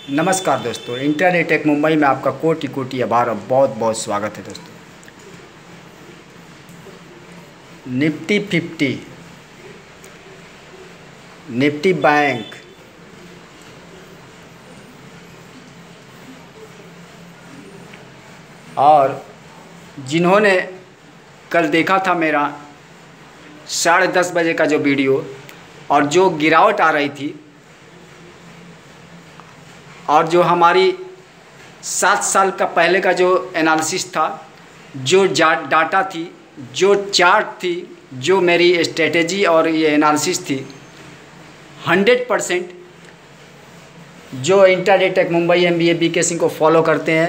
नमस्कार दोस्तों, intraday tech Mumbai में आपका कोटि कोटि आभार और बहुत बहुत स्वागत है दोस्तों। निफ्टी 50, निफ्टी बैंक, और जिन्होंने कल देखा था मेरा 10:30 बजे का जो वीडियो और जो गिरावट आ रही थी और जो हमारी 7 साल का पहले का जो एनालिसिस था, जो डाटा थी, जो चार्ट थी, जो मेरी स्ट्रेटेजी और ये एनालिसिस थी, 100% जो intraday tech Mumbai MBA BK Singh को फॉलो करते हैं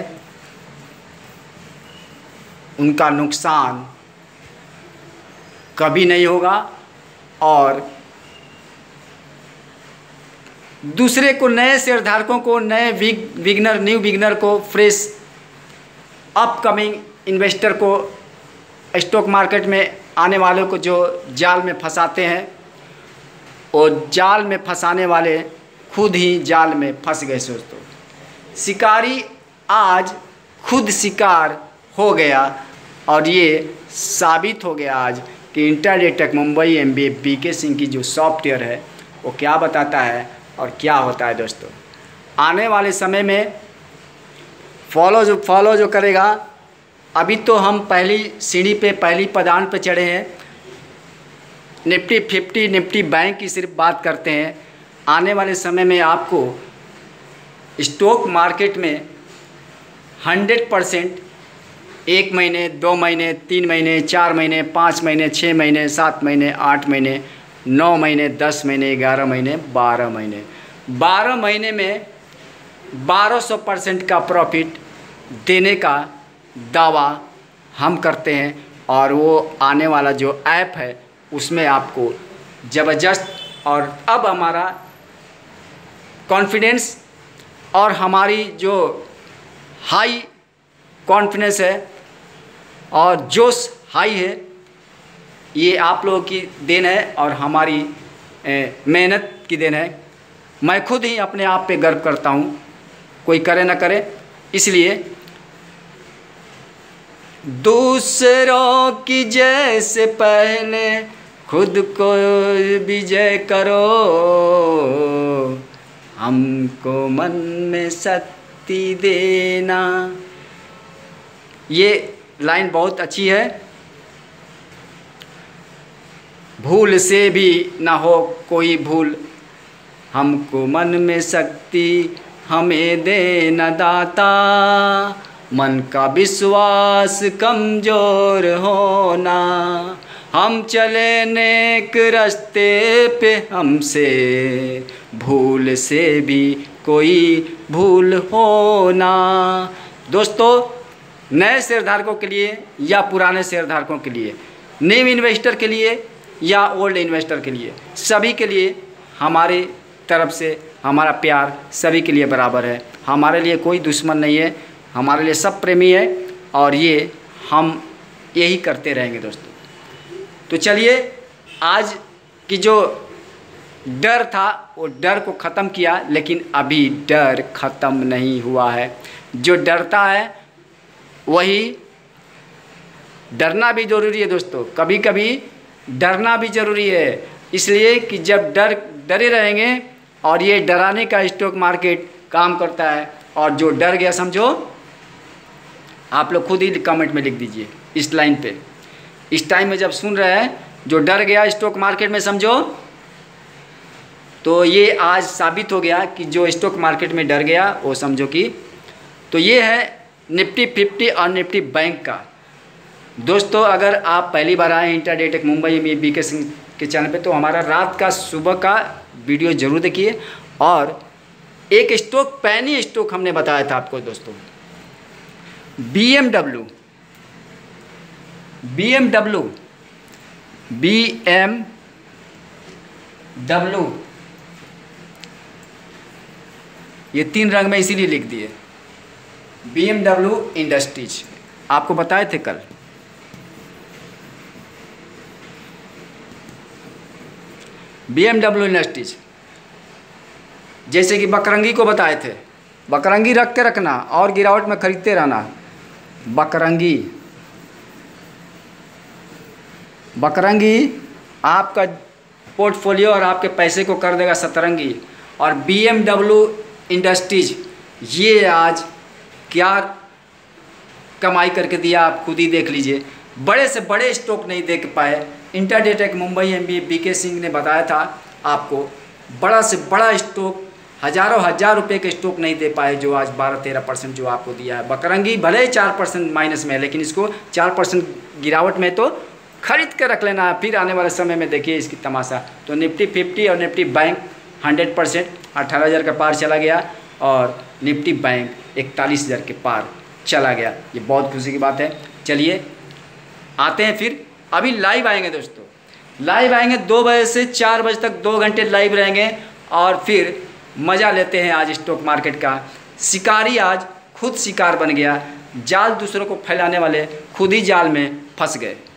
उनका नुकसान कभी नहीं होगा और दूसरे को, नए शेयरधारकों को, नए न्यू बिगनर को, फ्रेश अपकमिंग इन्वेस्टर को, स्टॉक मार्केट में आने वालों को जो जाल में फंसाते हैं, और जाल में फंसाने वाले खुद ही जाल में फंस गए दोस्तों। शिकारी आज खुद शिकार हो गया और ये साबित हो गया आज कि intraday tech Mumbai MBA BK Singh की जो सॉफ्टवेयर है वो क्या बताता है और क्या होता है दोस्तों। आने वाले समय में फॉलो जो करेगा, अभी तो हम पहली सीढ़ी पे, पहली पदान पे चढ़े हैं, निफ्टी 50, निफ्टी बैंक की सिर्फ बात करते हैं। आने वाले समय में आपको स्टॉक मार्केट में 100% 1 महीने, 2 महीने, 3 महीने, 4 महीने, 5 महीने, 6 महीने, 7 महीने, 8 महीने, 9 महीने, 10 महीने, 11 महीने, 12 महीने, 12 महीने में 1200% का प्रॉफिट देने का दावा हम करते हैं। और वो आने वाला जो ऐप है उसमें आपको ज़बरदस्त, और अब हमारा कॉन्फिडेंस और हमारी जो हाई कॉन्फिडेंस है और जोश हाई है, ये आप लोगों की देन है और हमारी मेहनत की देन है। मैं खुद ही अपने आप पे गर्व करता हूँ, कोई करे ना करे। इसलिए दूसरों की जय से पहले खुद को विजय करो, हमको मन में शक्ति देना। ये लाइन बहुत अच्छी है। भूल से भी ना हो कोई भूल, हमको मन में शक्ति हमें देना दाता, मन का विश्वास कमज़ोर होना, हम चले नेक रास्ते पे, हमसे भूल से भी कोई भूल होना। दोस्तों, नए शेयरधारकों के लिए या पुराने शेयरधारकों के लिए, न्यू इन्वेस्टर के लिए या ओल्ड इन्वेस्टर के लिए, सभी के लिए हमारे तरफ से हमारा प्यार सभी के लिए बराबर है। हमारे लिए कोई दुश्मन नहीं है, हमारे लिए सब प्रेमी है और ये हम यही करते रहेंगे दोस्तों। तो चलिए, आज की जो डर था वो डर को ख़त्म किया, लेकिन अभी डर ख़त्म नहीं हुआ है। जो डरता है वही, डरना भी ज़रूरी है दोस्तों, कभी कभी डरना भी ज़रूरी है। इसलिए कि जब डरे रहेंगे, और ये डराने का स्टॉक मार्केट काम करता है। और जो डर गया, समझो, आप लोग खुद ही कमेंट में लिख दीजिए इस लाइन पे। इस टाइम में जब सुन रहे हैं, जो डर गया स्टॉक मार्केट में, समझो, तो ये आज साबित हो गया कि जो स्टॉक मार्केट में डर गया वो समझो कि, तो ये है निफ्टी 50 और निफ्टी बैंक का। दोस्तों, अगर आप पहली बार आए इंटरडे टेक मुंबई में BK सिंह के चैनल पे, तो हमारा रात का, सुबह का वीडियो ज़रूर देखिए। और एक स्टॉक, पैनी स्टॉक हमने बताया था आपको दोस्तों, BMW, ये 3 रंग में इसीलिए लिख दिए, BMW इंडस्ट्रीज, आपको बताए थे कल। BMW इंडस्ट्रीज, जैसे कि बकरंगी को बताए थे, बकरंगी रख के रखना और गिरावट में खरीदते रहना। बकरंगी आपका पोर्टफोलियो और आपके पैसे को कर देगा सतरंगी। और BMW इंडस्ट्रीज ये आज क्या कमाई करके दिया आप खुद ही देख लीजिए। बड़े से बड़े स्टॉक नहीं देख पाए। इंटरडेटेक मुंबई MBA BK सिंह ने बताया था आपको, बड़ा से बड़ा स्टॉक हज़ारों हज़ार रुपए के स्टॉक नहीं दे पाए, जो आज 12-13% जो आपको दिया है। बकरंगी भले ही 4% माइनस में है, लेकिन इसको 4% गिरावट में तो खरीद के रख लेना है। फिर आने वाले समय में देखिए इसकी तमाशा। तो निफ्टी 50 और निफ्टी बैंक 100% 18,000 का पार चला गया और निफ्टी बैंक 41,000 के पार चला गया। ये बहुत खुशी की बात है। चलिए आते हैं फिर, अभी लाइव आएंगे दोस्तों, लाइव आएंगे 2 बजे से 4 बजे तक 2 घंटे लाइव रहेंगे और फिर मज़ा लेते हैं आज स्टॉक मार्केट का। शिकारी आज खुद शिकार बन गया, जाल दूसरों को फैलाने वाले खुद ही जाल में फंस गए।